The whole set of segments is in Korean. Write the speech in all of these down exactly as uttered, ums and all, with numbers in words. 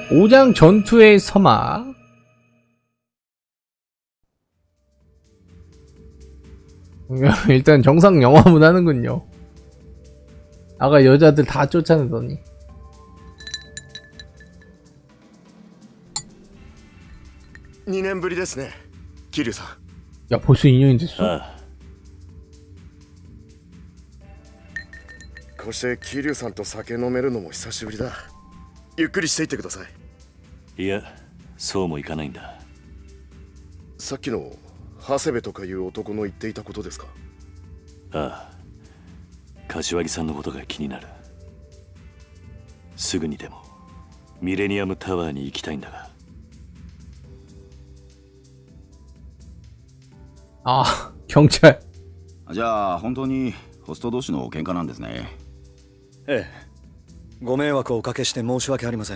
오장 전투의 서막. 일단 정상 영화문 하는군요. 아까 여자들 다 쫓아내더니. 이 년ぶりですね、桐生さん。 야, 벌써 이 년이 됐어? 아, こうして桐生さんと酒飲めるのも久しぶりだ。ゆっくりしていってください。 いや、そうもいかないんだ。 さっきの長谷部とかいう男の言っていたことですか？ ああ、柏木さんのことが気になる。すぐにでもミレニアムタワーに行きたいんだが。 아, 경찰. じゃあ本当にホスト同士の喧嘩なんですね。 ええ、ご迷惑をおかけして申し訳ありません。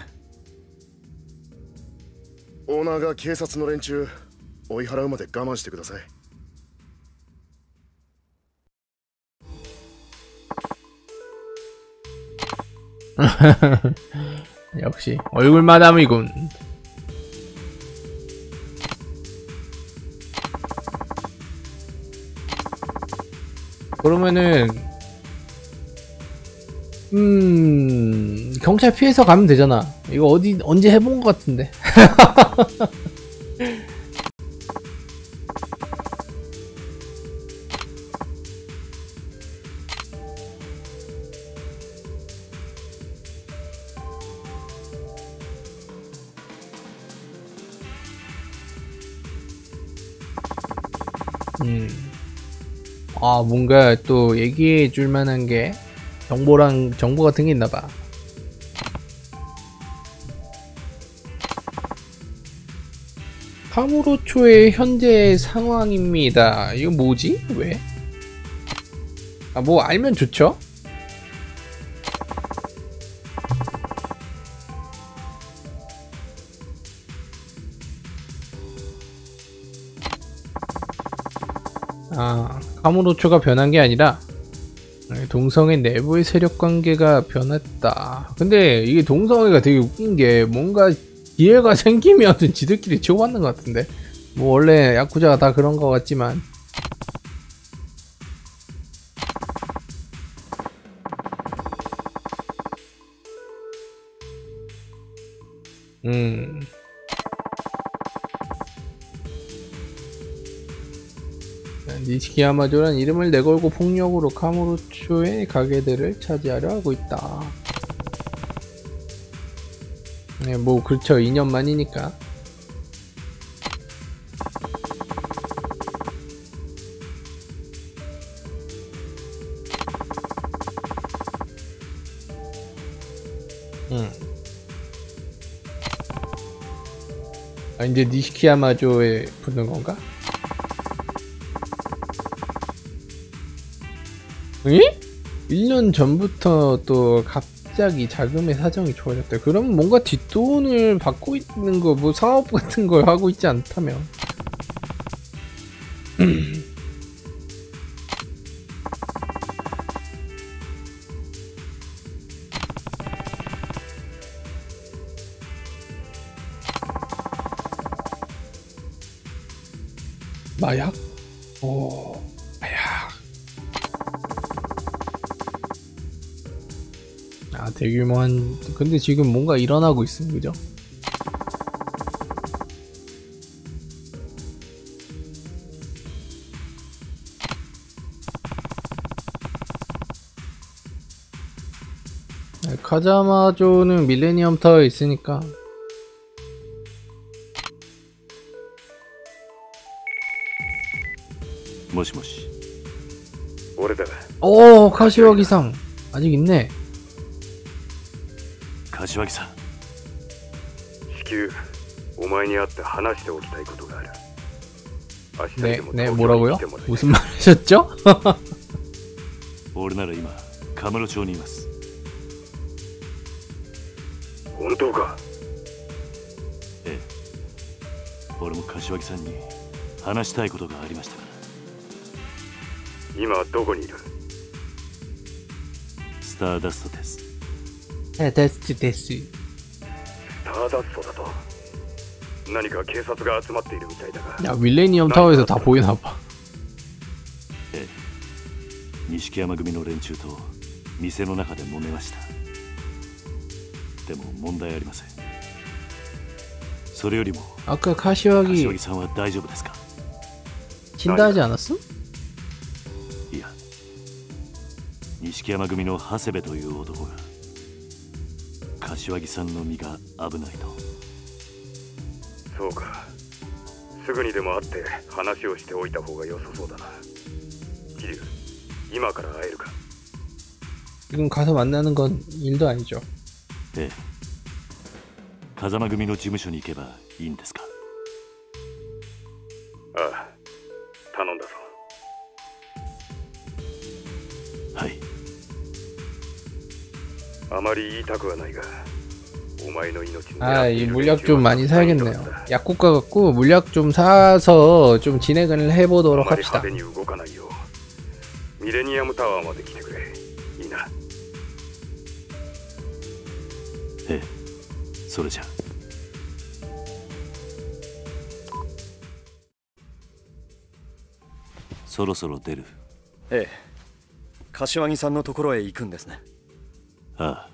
オーナーが警察の連中追い払うまで我慢してください。 역시 얼굴 마담이군. 그러면은 음 경찰 피해서 가면 되잖아. 이거 어디 언제 해본 것 같은데. 음. 아, 뭔가 또 얘기해 줄 만한 게 정보랑 정보 같은 게 있나 봐. 카무로초의 현재 상황입니다. 이거 뭐지? 왜? 아, 뭐 알면 좋죠? 아, 카무로초가 변한 게 아니라 동성애 내부의 세력 관계가 변했다. 근데 이게 동성애가 되게 웃긴 게 뭔가 기회가 생기면 지들끼리 치고받는 것 같은데. 뭐 원래 야쿠자가 다 그런 것 같지만. 음. 니시키 야마조란 이름을 내걸고 폭력으로 카무로초의 가게들을 차지하려 하고 있다. 네, 뭐 그렇죠. 이 년 만이니까. 음. 아, 이제 니시키 야마조에 붙는 건가? 응? 일 년 전부터 또 갑자기 자금의 사정이 좋아졌대. 그럼 뭔가 뒷돈을 받고 있는 거, 뭐 사업 같은 걸 하고 있지 않다면. 마약? 오, 마약. 아, 대규모한. 근데 지금 뭔가 일어나고 있음, 그죠? 카자마조는 밀레니엄 타워에 있으니까. 모시모시. 오, 카시와기상 아직 있네. 카시와기상. 네, 네, 뭐라고요? 무슨 말 하셨죠? 俺なら今カムロ町にいます。 本当か？ ええ。俺も柏木さんに話したいことがありましたから。 今どこにいる？ スターダストです。 スターダストです。 スターダストだと。何か警察が集まっているみたいだが。 야 밀레니엄 타워에서 다 보이나봐. ええ、錦山組の連中と店の中で揉めました。でも問題ありません。それよりも 아까 카시와기 柏木さんは大丈夫ですか？ 진다 하지 않았어? いや、錦山組の長谷部という男が柏木さんの身が危ないと。 そうか。すぐにでも会って話をしておいた方が良さそうだな。桐生、今から会えるか？ 지금 가서 만나는 건 일도 아니죠. ええ、風間組の事務所に行けばいいんですか？ ああ、頼んだぞ。 はい。 あまり言いたくはないが、お前の命に 아, 이 물약 좀 많이 사야겠네요. 약국 가갖고 물약 좀 사서 좀 진행을 해보도록 합시다. 派手に動かないようミレニアムタワーまで来てくれ。いいな。 ええ、それじゃ。そろそろ出る。 ええ、柏木さんのところへ行くんですね。 ああ。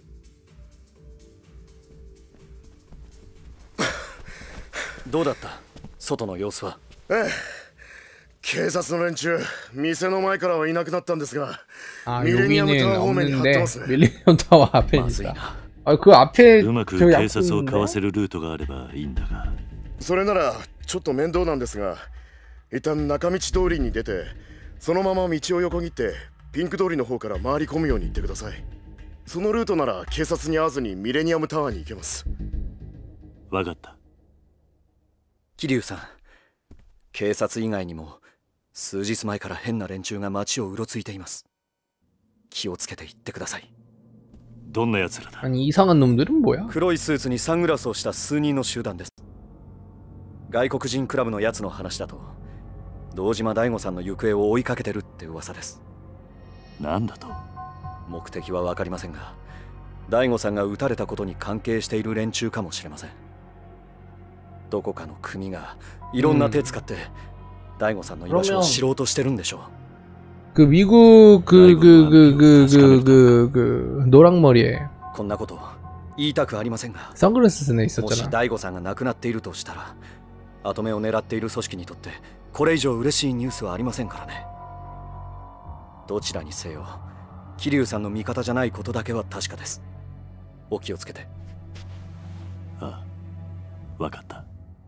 どうだった、外の様子は？ ええ、警察の連中、店の前からはいなくなったんですが、 아, 밀레니엄 여기는 타워方面に張ってま 없는데 すね。 밀레니엄 타워 앞에 있다. 아, 그 앞에 うまく 저 警察を 약국인데? かわせるルートがあればいいんだが。 それならちょっと面倒なんですが、一旦中道通りに出て、そのまま道を横切ってピンク通りの方から回り込むように言ってください。そのルートなら警察に会わずにミレニアムタワーに行けます。 わかった。 桐生さん、警察以外にも数日前から変な連中が街をうろついています。気をつけて行ってください。 どんな奴らだ？ 아니 이상한 놈들은 뭐야? 黒いスーツにサングラスをした数人の集団です。外国人クラブのやつの話だと、堂島大吾さんの行方を追いかけてるって噂です。 なんだと？ 目的は分かりませんが、大吾さんが撃たれたことに関係している連中かもしれません。どこかの組がいろんな手使って大吾さんの居場所を知ろうとしてるんでしょう。 그 미국 그 그 그 그 그 그 그 노랑머리에 こんなこと言いたくありませんが、 선글라스 쓰네 もし 있었잖아. 大吾さんが亡くなっているとしたら、跡目を狙っている組織にとってこれ以上嬉しいニュースはありませんからね。どちらにせよ、桐生さんの味方じゃないことだけは確かです。お気をつけて。 ああ、わかった。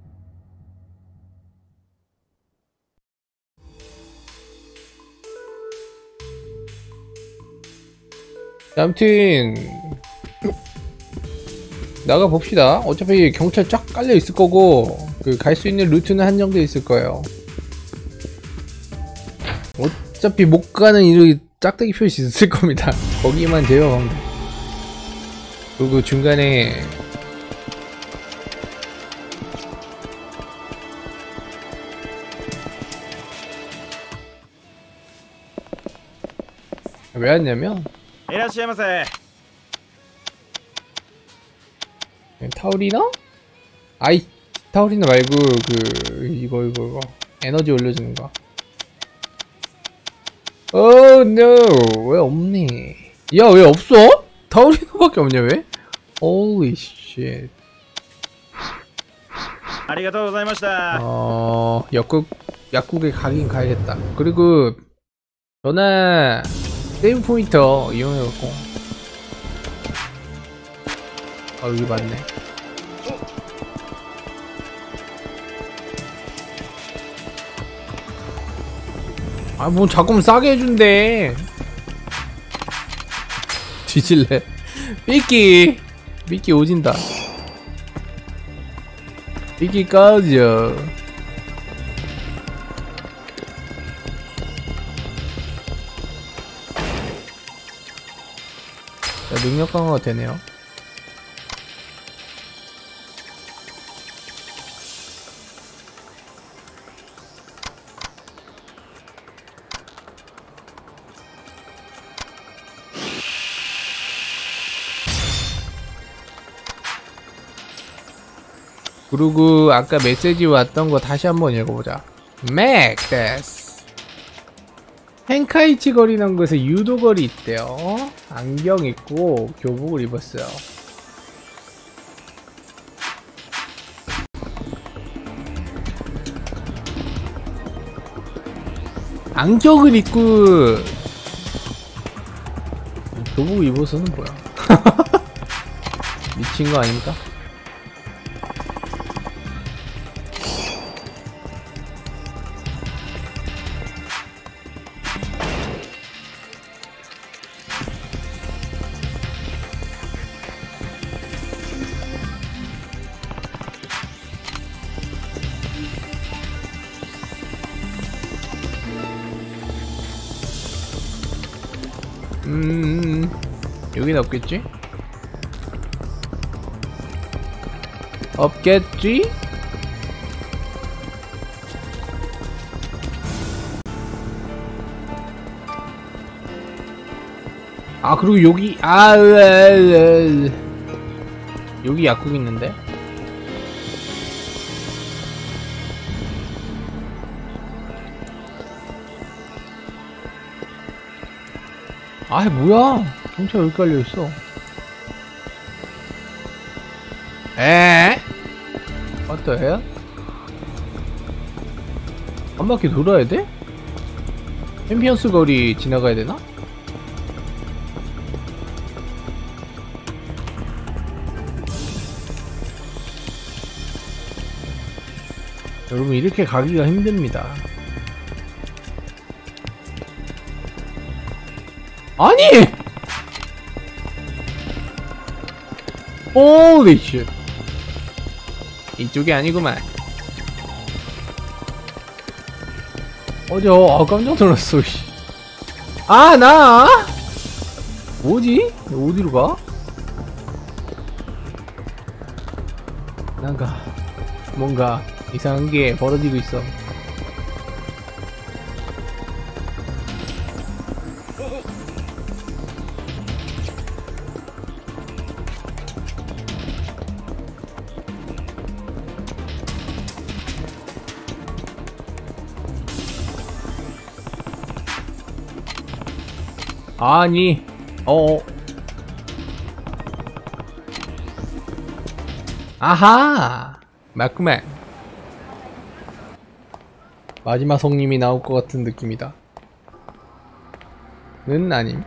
아무튼 나가 봅시다. 어차피 경찰 쫙 깔려 있을 거고 그 갈 수 있는 루트는 한정돼 있을 거예요. 어차피 못 가는 이름이 짝대기 표시 있을 겁니다. 거기만 제어하면 돼. 그리고 중간에 왜 왔냐면 いらっしゃいませ。 타우리나? 아이 타우리나 말고 그 이거 이거 이거 에너지 올려주는 거. Oh no, 왜 없니? 야 왜 없어? 타우리나밖에 없냐 왜? Holy shit. ありがとうございました。 어 약국 약국에 가긴 가야겠다. 그리고 전화 세이브 포인터 이용해갖고. 아 여기 맞네. 아 뭐 자꾸만 싸게 해준대. 뒤질래. 삐끼 삐끼 오진다. 삐끼 꺼져. 자, 능력 강화가 되네요. 그리고 아까 메시지 왔던 거 다시 한번 읽어보자. 맥데스 헨카이치 거리는 곳에 유도거리 있대요. 안경 입고 교복을 입었어요. 안경을 입고 교복을 입어서는 뭐야? 미친 거 아닙니까? 음, 여긴 없겠지? 없겠지? 아, 그리고 여기, 아, 으, 으, 으. 여기 약국 있는데? 아이, 뭐야? 경찰 여기 깔려있어. 에? What the hell? 한 바퀴 돌아야 돼? 챔피언스 거리 지나가야 되나? 여러분, 이렇게 가기가 힘듭니다. 아니! Holy shit. 이쪽이 아니구만. 어저, 아, 깜짝 놀랐어, 씨. 아, 나! 뭐지? 어디로 가? 뭔가, 뭔가 이상한 게 벌어지고 있어. 아니, 어. 아하! 맞구만. 마지막 성님이 나올 것 같은 느낌이다. 는 아님.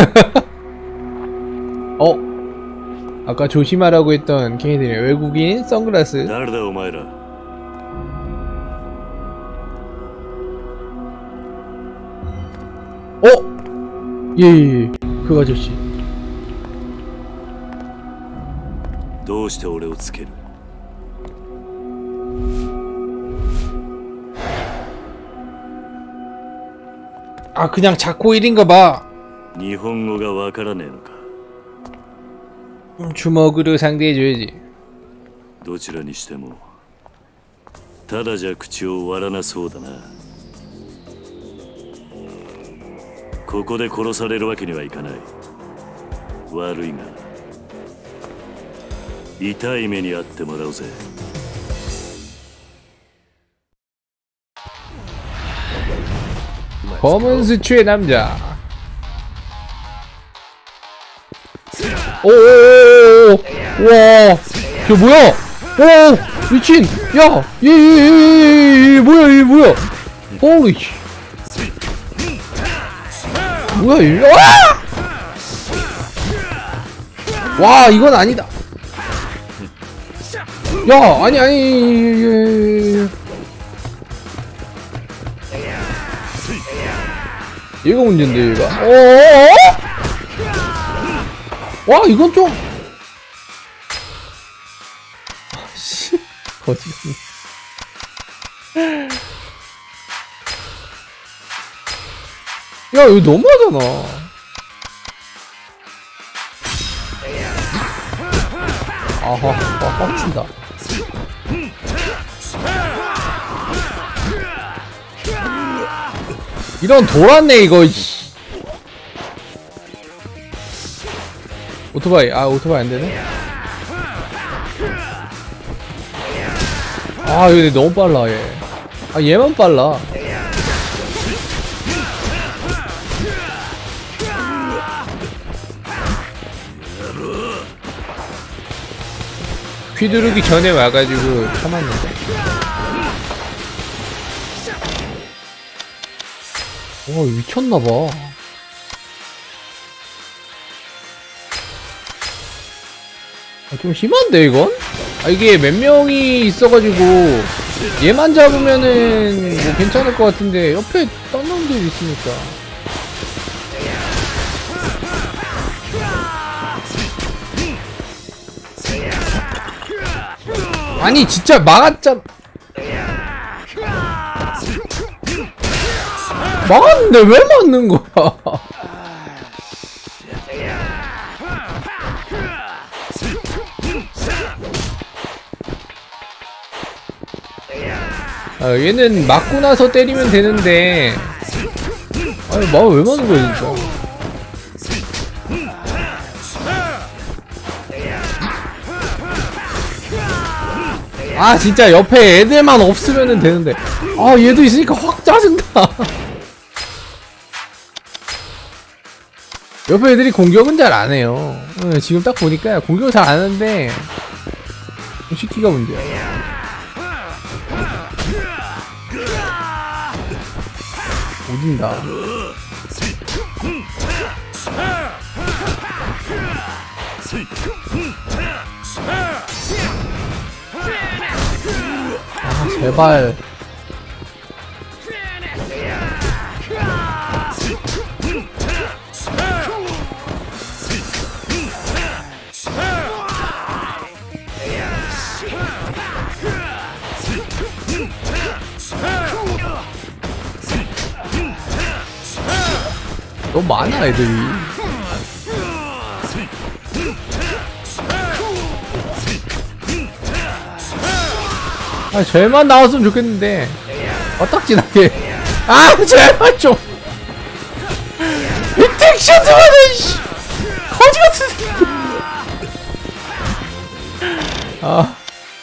어? 아까 조심하라고 했던 걔네들이 외국인 선글라스. 誰だお前ら 어? 예예예, 그 아저씨. どうして俺をつける 아, 그냥 자코 일인가 봐. 日本語がわからねえのか 음, 주먹으로 상대해줘야지. どちらにしてもただじゃ口を割らなそうだなここで殺されるわけにはいかない悪いが痛い目に遭ってもらうぜ 검은 수트의 남자. 오오오오오. 와, 저 뭐야? 오, 미친. 야, 얘얘얘얘 뭐야, 얘 뭐야? 호리. 뭐야, 얘? 와! 와, 이건 아니다. 야, 아니 아니. 얘가 문제인데, 얘가. 어어어? 와, 이건 좀. 씨, 거짓말. 야, 이거 너무하잖아. 아하, 와, 빡친다. 이런 돌았네 이거. 오토바이, 아 오토바이 안되네. 아 근데 너무 빨라 얘. 아 얘만 빨라. 휘두르기 전에 와가지고 참았는데. 와 미쳤나봐. 아, 좀 심한데 이건? 아 이게 몇 명이 있어가지고 얘만 잡으면은 뭐 괜찮을 것 같은데 옆에 딴 놈들이 있으니까. 아니 진짜 막았잖아. 막았는데 왜 맞는 거야? 아, 얘는 맞고 나서 때리면 되는데 아니 막 왜 맞는 거야 진짜. 아 진짜 옆에 애들만 없으면 되는데 아 얘도 있으니까 확 짜증나. 옆에 애들이 공격은 잘 안해요. 지금 딱 보니까 공격을 잘 안하는데 시키가 문제야. 오진다. 아 제발. 너무 많아 애들이. 아 쟤만 나왔으면 좋겠는데 어딱지나게. 아 제발 좀 텍션 좀 하자 씨 거지같은 새끼. 아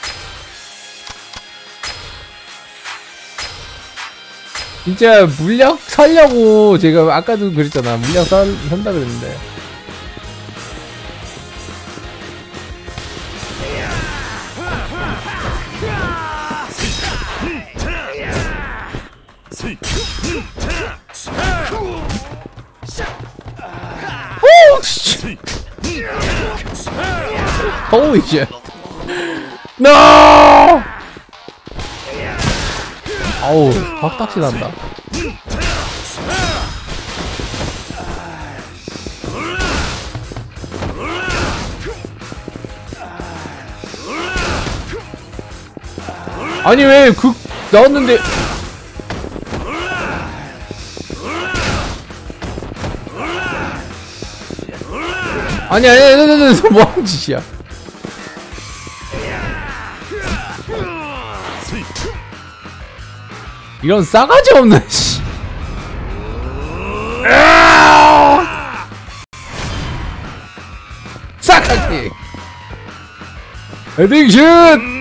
진짜 물약 살려고 제가 아까도 그랬잖아. 물약 살, 산다 그랬는데. 오! 씨. Holy shit. No! 아우, 확딱지 난다. 아니 왜 극 나왔는데 아니 아니 아니 아니 아니 뭐하는 짓이야. 이런 싸가지 없는 씨. 싸가지. 헤딩슛.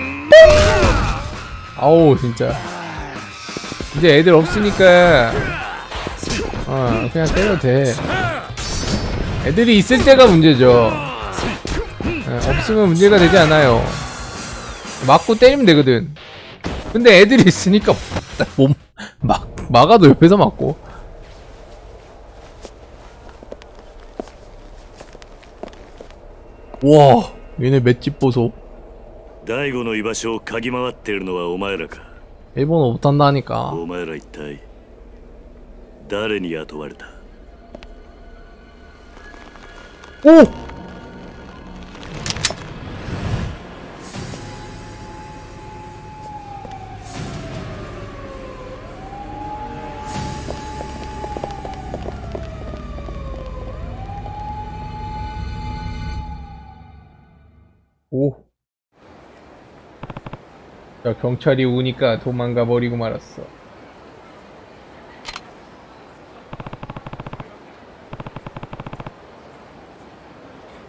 아우 진짜 이제 애들 없으니까 어 그냥 때려도 돼. 애들이 있을 때가 문제죠. 네, 없으면 문제가 되지 않아요. 맞고 때리면 되거든. 근데 애들이 있으니까 몸 막 막아도 옆에서 맞고. 와 얘네 맷집 보소. 大悟の居場所を嗅ぎ回っているのはお前らか。 일본어 못한다니까. お前ら一体誰に雇われた？ 오! 오. 자, 경찰이 오니까 도망가 버리고 말았어.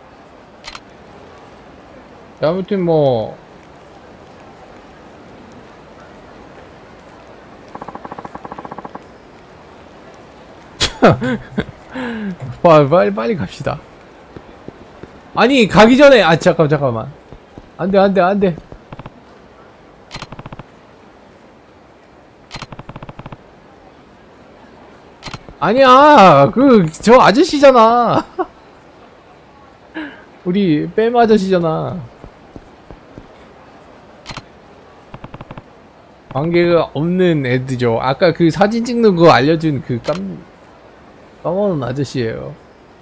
자, 아무튼 뭐 빨리 빨리 갑시다. 아니 가기 전에 아 잠깐 잠깐만. 안돼 안돼 안돼. 아니야 그 저 아저씨잖아. 우리 뺨 아저씨잖아. 관계가 없는 애들죠. 아까 그 사진 찍는 거 알려준 그 깜 까먹은 아저씨예요.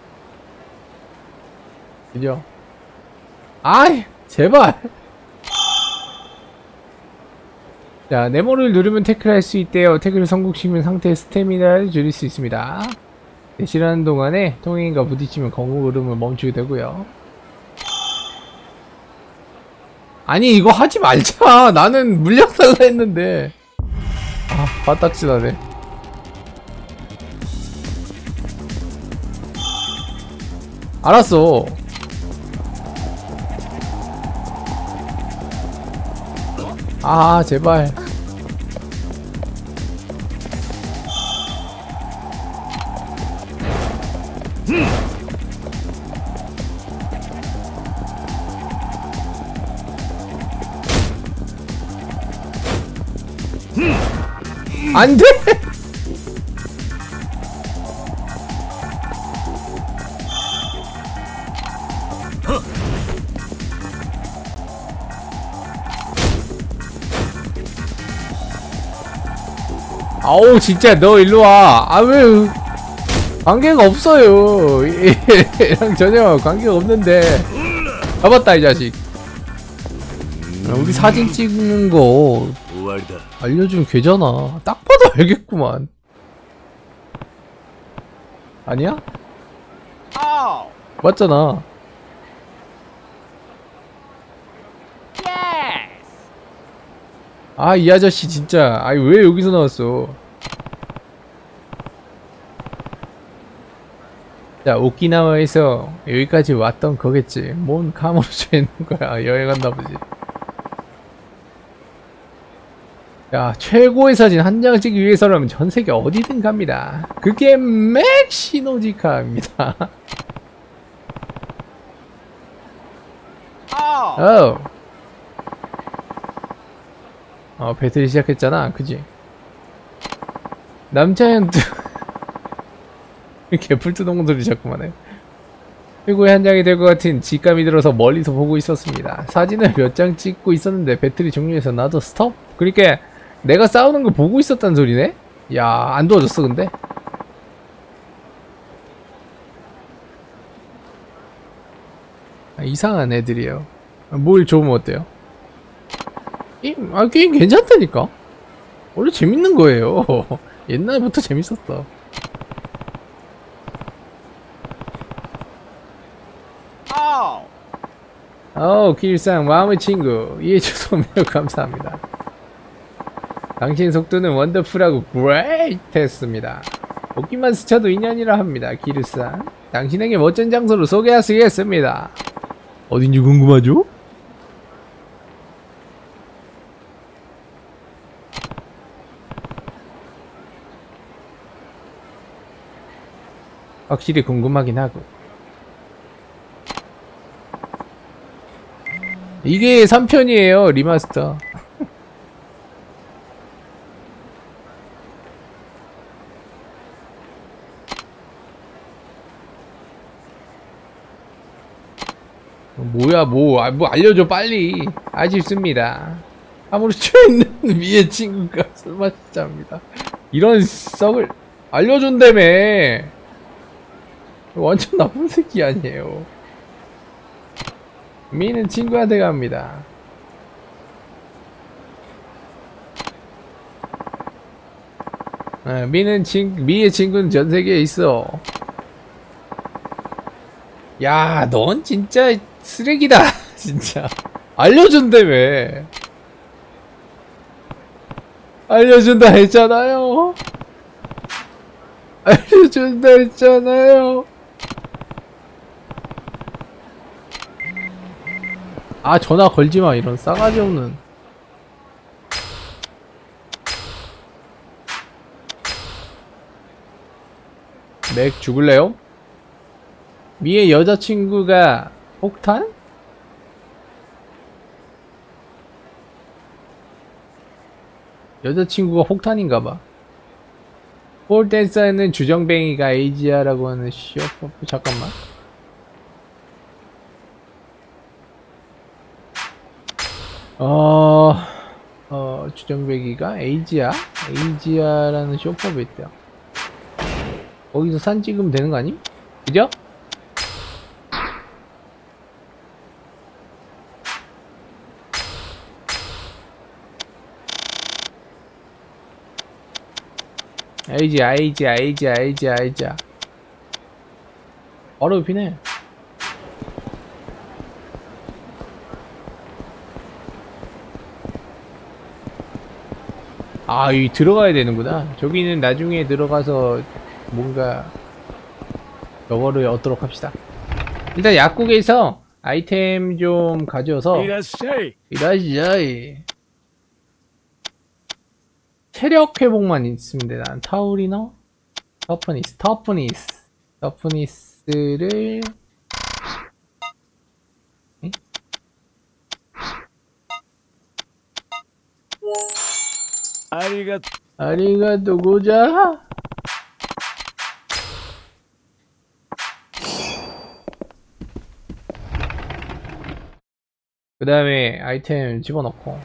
그죠? 아이 제발. 자, 네모를 누르면 태클할 수 있대요. 태클을 성공시키면 상태의 스태미나를 줄일 수 있습니다. 대시하는 동안에 통행인과 부딪히면 걸음을 멈추게 되고요. 아니 이거 하지 말자. 나는 물량 살라 했는데. 아 바닥지나네. 알았어. 아 제발. 안돼. 아우 진짜 너 일로와. 아 왜 관계가 없어요. 얘랑 전혀 관계가 없는데. 잡았다 이 자식. 우리 사진 찍는 거 알려주면 되잖아. 딱 봐도 알겠구만. 아니야? 맞잖아. 아 이 아저씨 진짜. 아니 왜 여기서 나왔어. 자 오키나와에서 여기까지 왔던 거겠지. 뭔 카모르져 있는 거야. 여행 간다 보지. 야 최고의 사진 한 장을 찍기 위해서라면 전세계 어디든 갑니다. 그게 맥시노지카입니다. 어. 어 배틀이 시작했잖아. 그지? 남자연도 개풀뚜동 소리 자꾸만 해. 최고의 한 장이 될 것 같은 직감이 들어서 멀리서 보고 있었습니다. 사진을 몇 장 찍고 있었는데 배틀이 종료해서 나도 스톱? 그러니까 내가 싸우는 거 보고 있었단 소리네? 야, 안 도와줬어 근데? 아, 이상한 애들이에요. 뭘 좋으면 어때요? 게임, 아 게임 괜찮다니까? 원래 재밌는 거예요. 옛날부터 재밌었어. 어우 길상 마음의 친구 이해해줘서 매우 감사합니다. 당신 속도는 원더풀하고 그레이트했습니다. 먹기만 스쳐도 인연이라 합니다. 기르상 당신에게 멋진 장소로 소개하시겠습니다. 어딘지 궁금하죠? 확실히 궁금하긴 하고. 이게 삼 편이에요 리마스터. 뭐야 뭐, 아, 뭐 알려줘 빨리. 아쉽습니다. 아무렇지 있는 위의 친구가 술 마시자입니다. 이런 썩을 알려준다며. 완전 나쁜 새끼 아니에요. 미는 친구한테 갑니다. 아, 미는 친 미의 친구는 전 세계에 있어. 야, 넌 진짜 쓰레기다. 진짜 알려준다며. 알려준다 했잖아요. 알려준다 했잖아요. 아 전화 걸지마 이런 싸가지 없는. 맥 죽을래요? 미의 여자친구가 폭탄? 여자친구가 폭탄인가봐. 폴댄서는 주정뱅이가 에이지아라고 하는 시어퍼프. 잠깐만. 어... 어... 주정뱅이가 에이지아? 에이지아라는 쇼퍼가 있대요. 거기서 산 찍으면 되는 거 아님? 그죠? 에이지아 에이지아 에이지아 에이지아 에이지아 바로 옆이네. 아, 여기 들어가야 되는구나. 저기는 나중에 들어가서 뭔가 저거를 얻도록 합시다. 일단 약국에서 아이템 좀 가져와서 이라시아이. 이라시아이 체력 회복만 있으면 돼. 난 타우리너, 터프니스, 터프니스, 터프니스를 응? 아리가 아리가또 고자. 그 다음에 아이템 집어넣고.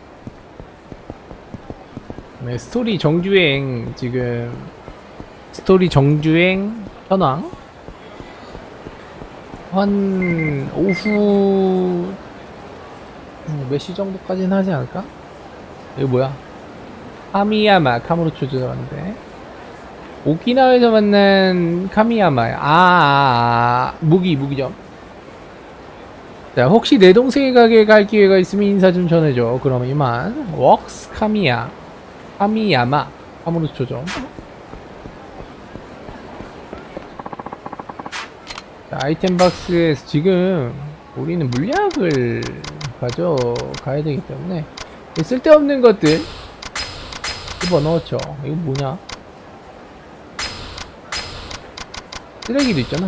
네, 스토리 정주행. 지금 스토리 정주행 현황 한 오후 몇 시 정도까지는 하지 않을까? 이거 뭐야? 카미야마 카무로초 들어갔는데 오키나와에서 만난 카미야마야. 아, 아, 아 무기 무기점. 자, 혹시 내 동생의 가게에 갈 기회가 있으면 인사 좀 전해줘. 그러면 이만 웍스 카미야 카미야마 카무로초점. 자, 아이템 박스에서 지금 우리는 물약을 가져가야 되기 때문에 쓸데없는 것들 집어넣었죠. 이거 뭐냐? 쓰레기도 있잖아.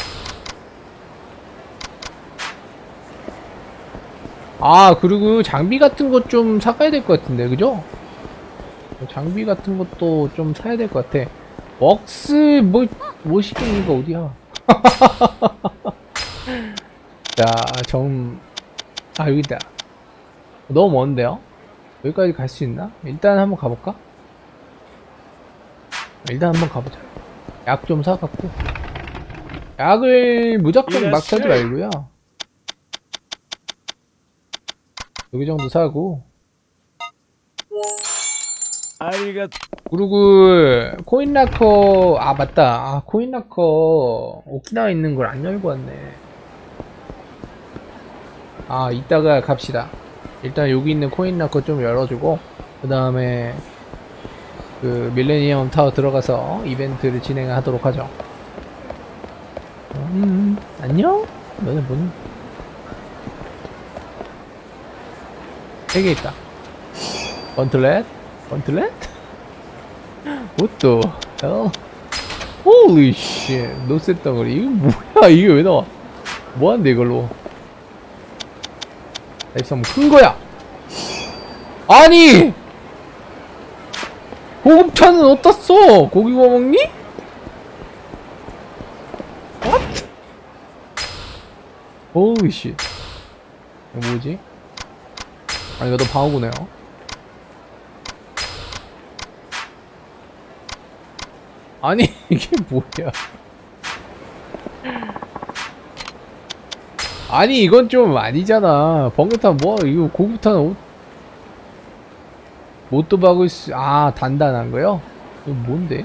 아, 그리고 장비 같은 것 좀 사가야 될 것 같은데, 그죠? 장비 같은 것도 좀 사야 될 것 같아. 웍스 뭐, 뭐 시키는 거 어디야? 자, 좀, 아, 여기다. 너무 먼데요? 여기까지 갈 수 있나? 일단 한번 가볼까? 일단 한번 가보자. 약 좀 사갖고. 약을 무조건 막 사지 말고요. 여기 정도 사고. 아리가 그리고 코인라커, 아 맞다. 아, 코인라커 오키나와에 있는 걸 안 열고 왔네. 아, 이따가 갑시다. 일단 여기 있는 코인라커 좀 열어주고, 그 다음에 그 밀레니엄 타워 들어가서 이벤트를 진행하도록 하죠. 음, 안녕? 너네 뭐니? 세 개 있다. 번틀렛? 번틀렛? What the hell? Holy shit. 노셋 덩어리. 이거 뭐야? 이게 왜 나와? 뭐한데 이걸로? 있으면 큰 거야. 아니! 고급차는 어디다 써? 고기 구워 먹니? What? Holy shit. 이거 뭐지? 아, 이거 너 방어구네요. 아니, 이게 뭐야? 아니, 이건 좀 아니잖아. 번개탄 뭐야? 이거 고급탄 옷 못도 박을 수, 아, 단단한 거요? 이거 뭔데?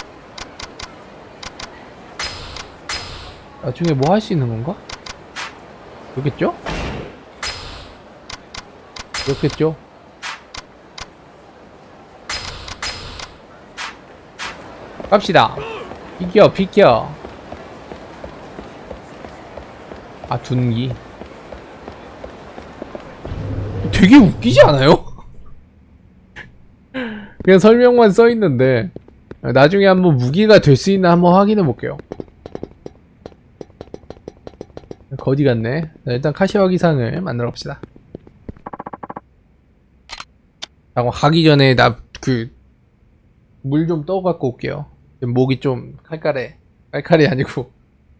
나중에 뭐 할 수 있는 건가? 그렇겠죠? 그렇겠죠? 갑시다. 비켜, 비켜. 아, 둔기. 되게 웃기지 않아요? 그냥 설명만 써있는데 나중에 한번 무기가 될 수 있나 한번 확인해 볼게요. 거지 같네. 자, 일단 카시와 기상을 만들어 봅시다. 자, 하기 전에 나 그 물 좀 떠 갖고 올게요. 목이 좀 칼칼해. 칼칼이 아니고.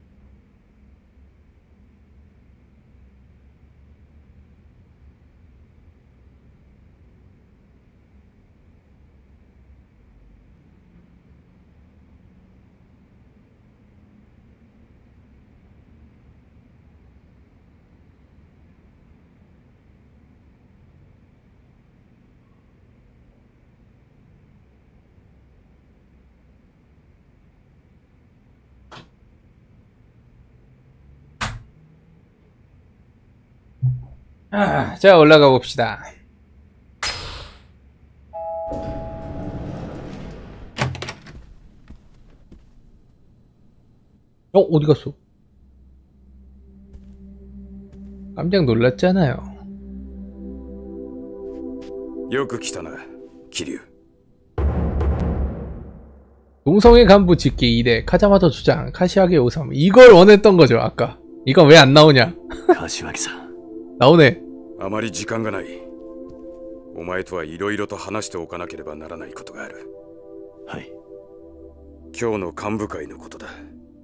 아, 자, 올라가 봅시다. 어, 어디 갔어? 깜짝 놀랐잖아요. よく来たな桐生 동성애 간부 직계 이 대 카자마토 주장 카시와기 오삼. 이걸 원했던 거죠 아까. 이건 왜 안 나오냐? 柏木さん 나오네. あまり時間がないお前とはいろいろと話しておかなければならないことがあるはい今日の幹部会のことだ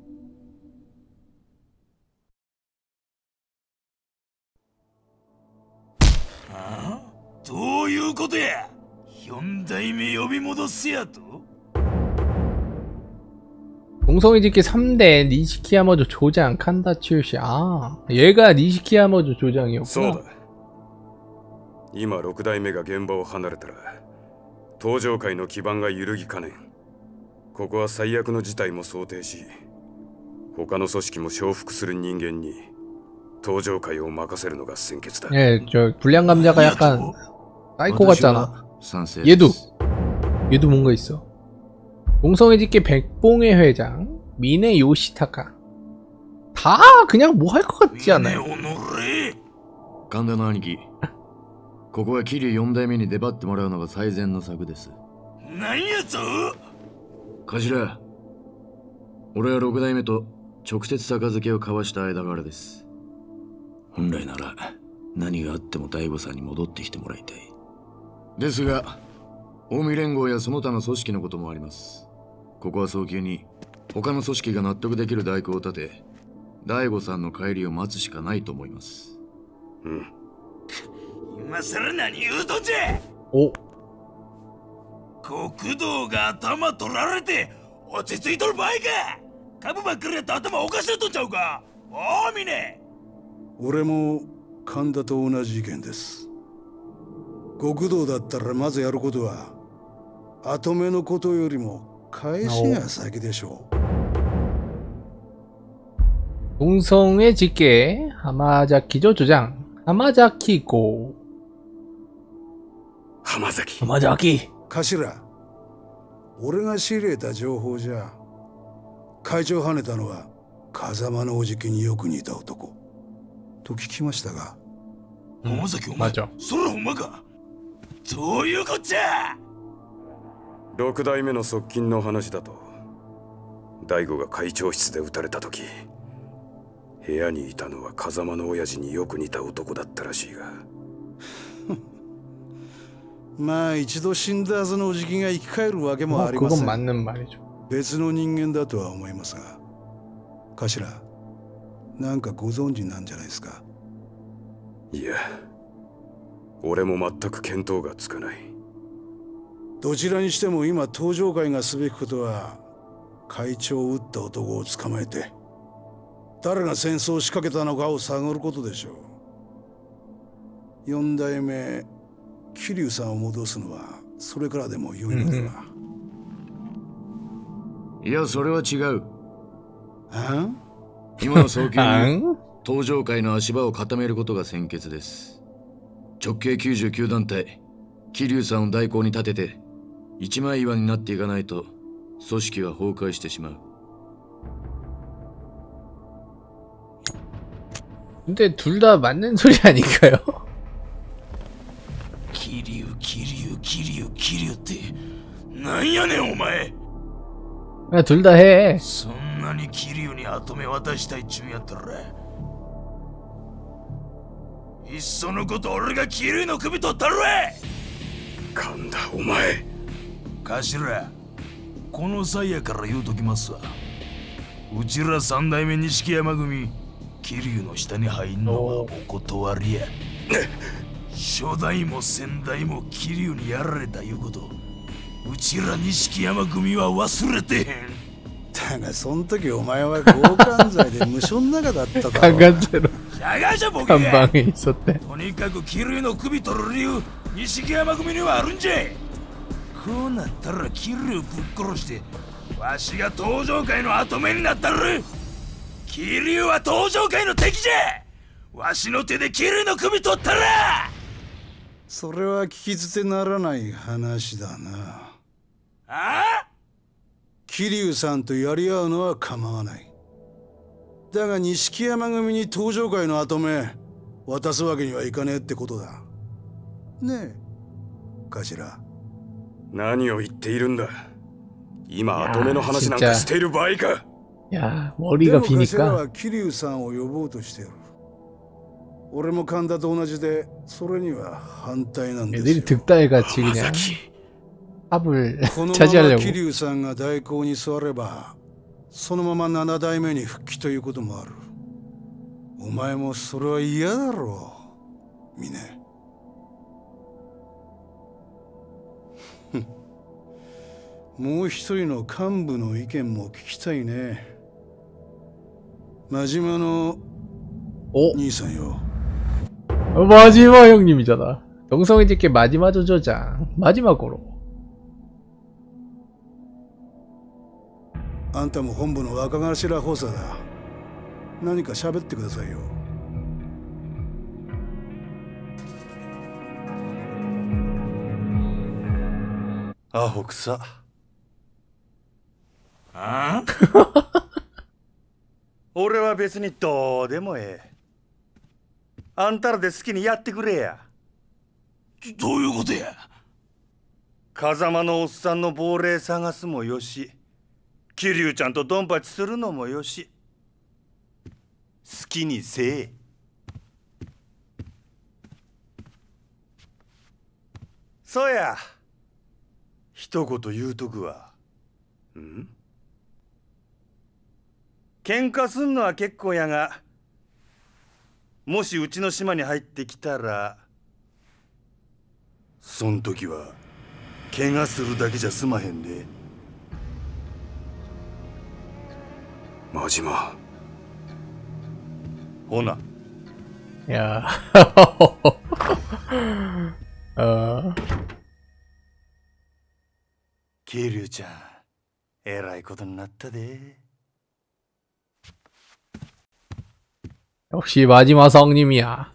ああどういうことや四代目呼び戻すやと 동성애 직계 삼 대 니시키야마조 조장 칸다 치유시. 아, 얘가 니시키야마조 そう 조장이었구나. だ今六代目が現場を離れたら登場界の基盤が揺るぎかねんここは最悪の事態も想定し他の組織も承服する人間に登場界を任せるのが先決だ 예, 저 불량 감자가 약간 사이코 같잖아. 얘도 얘도 뭔가 있어. 동성애 직계 백봉의 회장 미네 요시타카. 다 그냥 뭐 할 것 같지 않아요? 神田の兄貴ここは桐生よん代目に出張ってもらうのが最善の策です。 何やと頭、俺は六代目と直接杯を交わした間柄です。本来なら何があっても大悟さんに戻ってきてもらいたい。ですが近江連合やその他の組織のこともあります。ここは早急に他の組織が納得できる代行を立て大悟さんの帰りを待つしかないと思います。 うん今さら何言うとんじゃ 오, 国道が頭取られて落ち着いとる場合か株ばっかりやったら頭おかしなっとんちゃうかおおみね俺も神田と同じ意見です。極道だったらまずやることは後目のことよりも返しが先でしょう。 동성애 직계 하마자키조 조장 하마자키고. 浜崎 하마자키. 頭、俺が仕入れた情報じゃ会長を跳ねたのは風間のおじきによく似た男と聞きましたが。 浜崎お前 맞아. それほんまかどういうこっちゃ六代目の側近の話だと大悟が会長室で撃たれた時部屋にいたのは風間の親父によく似た男だったらしいがまあ一度死んだはずのおじきが生き返るわけもありま 그건 せん。 맞는 말이죠. 別の人間だとは思いますが、頭、なんかご存知なんじゃないですか。 いや俺も全く見当がつかない。 どちらにしても今登場会がすべきことは会長を撃った男を捕まえて誰が戦争を仕掛けたのかを探ることでしょう。四代目桐生さんを戻すのはそれからでも良いのでは。 いやそれは違う。 あ今の早急に 앙? 登場界の足場を固めることが先決です。直系きゅうじゅうきゅう団体桐生さんを代行に立てて一枚岩になっていかないと組織は崩壊してしまう。 근데 둘 다 맞는 소리 아닌가요? 桐生桐生桐生桐生ってなんやねんお前 그냥 둘 다 해. そんなに桐生に跡目渡したいっちゅうんやったらいっそのこと俺が桐生の首取ったるわ。 神田お前。 頭、この際やから言うときますわ。うちら三代目錦山組桐生の下に入んのはお断りや。初代も先代も桐生にやられたいうことうちら錦山組は忘れてへん。 だがそん時お前は強姦罪で無所の中だっただろ。 강간죄로 じゃがじゃボケ。 한 방에 있었대. とにかく桐生の首取る理由錦山組にはあるんじゃ。こうなったら桐生ぶっ殺してわしが登場界の跡目になったる。桐生は登場界の敵じゃ。わしの手で桐生の首取ったら。 それは聞き捨てならない話だな。 ああ、 桐生さんとやり合うのは構わない。だが錦山組に登場界の跡目渡すわけにはいかねえってことだねえ頭。 何を言っているんだ。今跡目の話なんかしている場合か。 야 で 머리가 も頭 비니까 は桐生さんを呼ぼうとしている。俺も神田と同じでそれには反対なんですよ。 애들이 득달같이 그냥 합을 このまま 차지하려고. 桐生さんが代行に座ればそのまま七代目に復帰ということもある。お前もそれは嫌だろう峰。もう一人の幹部の意見も聞きたいね。真島の 어? 兄さんよ。 어, 마지막 형님이잖아. 동성애 짓게 마지막 조조장 마지막으로. あんたも本部の若頭補佐だ。何か喋ってくださいよ。 アホくさ。 あ俺は別にどうでもええ。あんたらで好きにやってくれや。 どういうことや。 風間のおっさんの亡霊探すもよし、桐生ちゃんとドンパチするのもよし、好きにせえ。そうや、一言言うとくわ。 ん？ 喧嘩すんのは結構やが、もしうちの島に入ってきたら、そん時は怪我するだけじゃ済まへんで。 真島。 ほな。 야. 어. 桐生ちゃん、えらいことになったで。 역시 마지막 성님이야.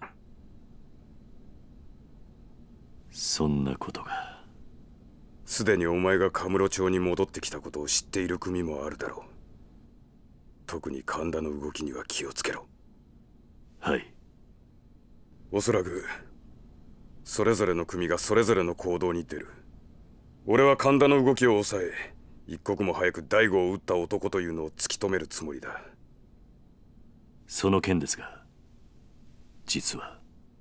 そんなことが。 すでにお前がカムロ町に戻ってきたことを知っている組もあるだろう。特に神田の動きには気をつけろ。 はい。 おそらくそれぞれの組がそれぞれの行動に出る。俺は神田の動きを抑え、一刻も早く大悟を撃った男というのを突き止めるつもりだ。 その件ですが、実は。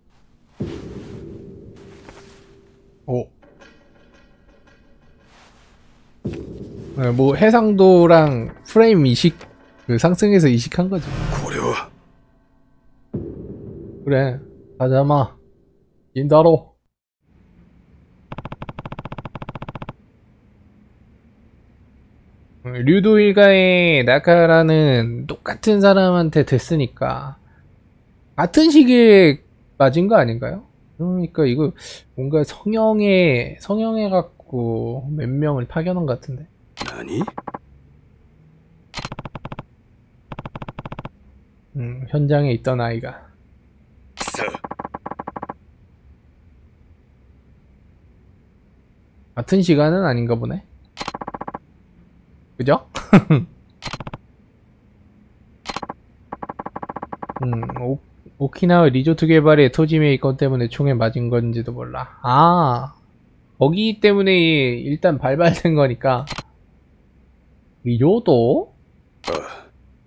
오. 네, 뭐 해상도랑 프레임 이식 그 상승해서 이식한 거지. これは 그래. 가자마. 인다로. 류도 일가의 나카라는 똑같은 사람한테 됐으니까 같은 시기에 맞은 거 아닌가요? 그러니까 이거 뭔가 성형에 성형해 갖고 몇 명을 파견한 것 같은데. 아니? 음, 현장에 있던 아이가. 같은 시간은 아닌가 보네. 그죠? 음, 오, 오키나와 리조트 개발의 토지 매입권 때문에 총에 맞은 건지도 몰라. 아, 거기 때문에 일단 발발된 거니까. 미료도? 아,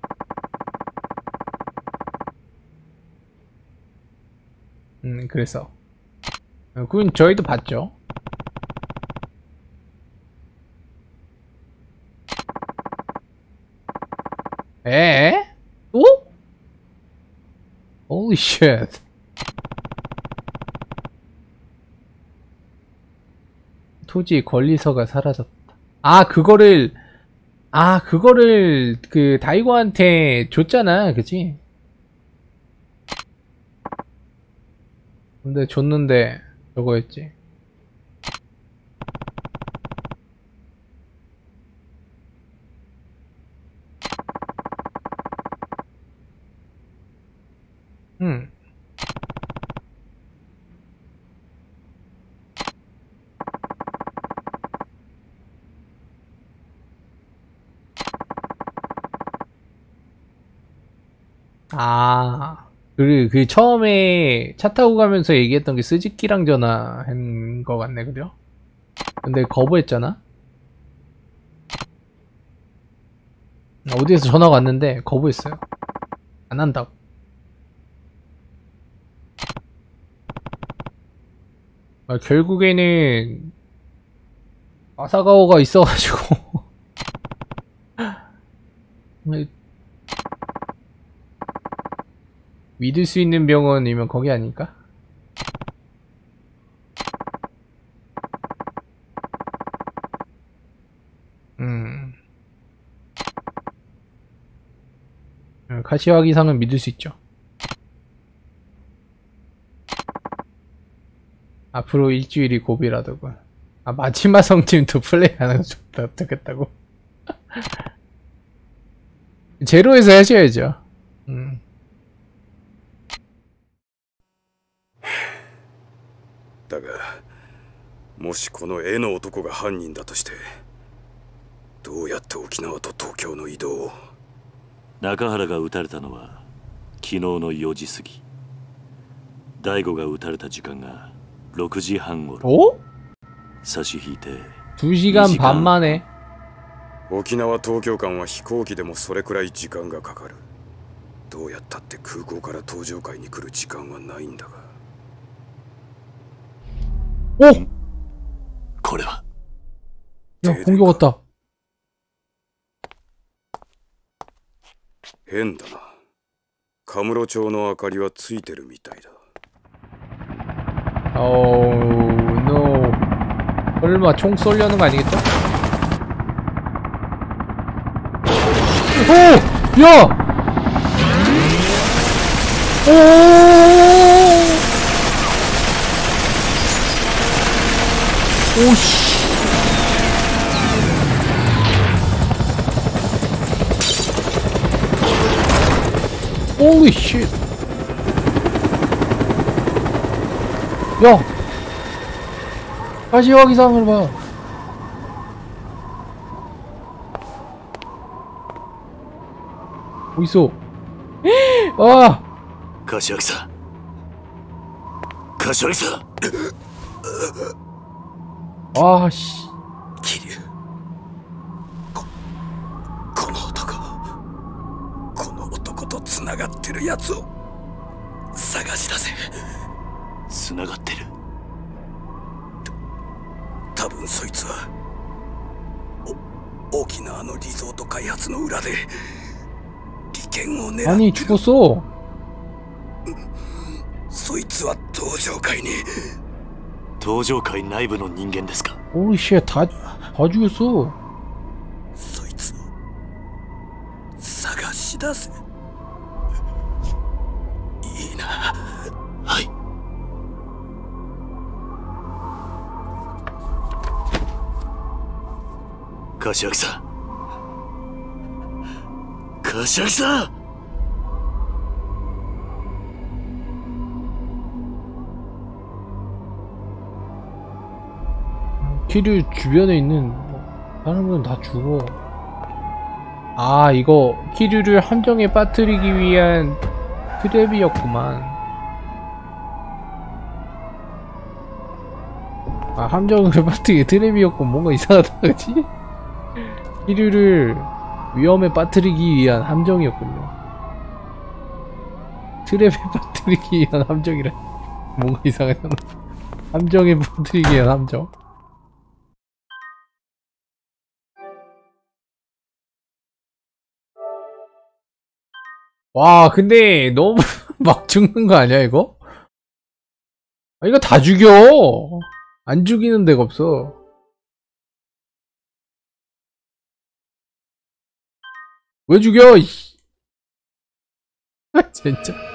음, 그래서. 그건 저희도 봤죠. 에? 또? Holy shit. 토지 권리서가 사라졌다. 아, 그거를, 아, 그거를 그 다이고한테 줬잖아. 그치? 근데 줬는데 저거였지. 음. 아, 그, 그 처음에 차 타고 가면서 얘기했던 게 스즈키랑 전화한 거 같네, 그죠? 근데 거부했잖아? 어디에서 전화가 왔는데 거부했어요. 안 한다고. 아, 결국에는 아사가오가 있어가지고 믿을 수 있는 병원이면 거기 아닐까? 음. 카시와 기상은 믿을 수 있죠. 앞으로 일주일이 고비라더군. 아, 마지막 성팀도 플레이하는 거 좋다, 좋겠다고. 제로에서 하셔야죠. 음. だがもしこの絵の男が犯人だとしてどうやって沖縄と東京の移動を。 中原が撃たれたのは昨日のよじ過ぎ。大悟が撃たれた時間がろくじはん頃。 お？ 差し引いて 두 시간 반 만에。 沖縄東京間は飛行機でもそれくらい時間がかかる。どうやったって空港から搭乗会に来る時間はないんだが。 お！ これは。 야, 공격 왔다. 変だな。カムロ町の明かりはついてるみたいだ。 Oh no. 설마 총 쏠려는 거 아니겠죠? 오! 야! 오! 오씨. Holy shit. 야! 가시화 기상을 봐. 어딨어? 아! 가시화기사. 가시화기사. 아, 씨. 桐生。こ、この男。この男とつながってるやつを探し出せ。 つながってる。 多分そいつはお沖縄のリゾート開発の裏で利権を狙ってる。 아니 죽었어. そいつは登場会に。 登場会内部の人間ですか。 Holy shit, 다, 다 죽였어. そいつを探し出せ。いいな。 はい。柏木さん。柏木さん。 키류 주변에 있는 사람들은 다 죽어. 아, 이거 키류를 함정에 빠뜨리기 위한 트랩이었구만. 아, 함정을 빠뜨리기 트랩이었고 뭔가 이상하다, 그치? 기류를 위험에 빠뜨리기 위한 함정이었군요. 트랩에 빠뜨리기 위한 함정이라. 뭔가 이상하잖아. 함정에 빠뜨리기 위한 함정. 와, 근데 너무 막 죽는 거 아니야, 이거? 아, 이거 다 죽여! 안 죽이는 데가 없어. 왜 죽여? 진짜.